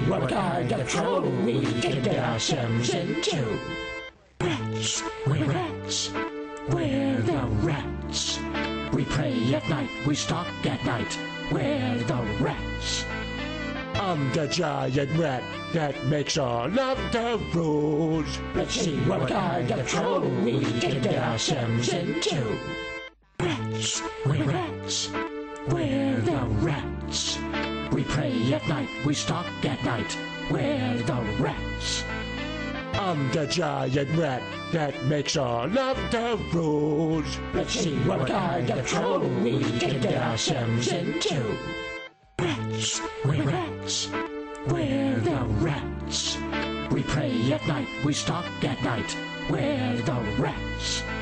what kind of trouble we can get ourselves into. Rats, we're rats, we're the rats. We pray at night, we stalk at night, we're the rats. I'm the giant rat that makes all of the rules. Let's see what kind of trouble we can get ourselves into. Rats, we're rats, we're the rats. We pray at night, we stalk at night, we're the rats. I'm the giant rat that makes all of the rules. Let's see what kind of trouble we can get ourselves into. Rats, we're rats, we're the rats. We pray at night, we stalk at night, we're the rats.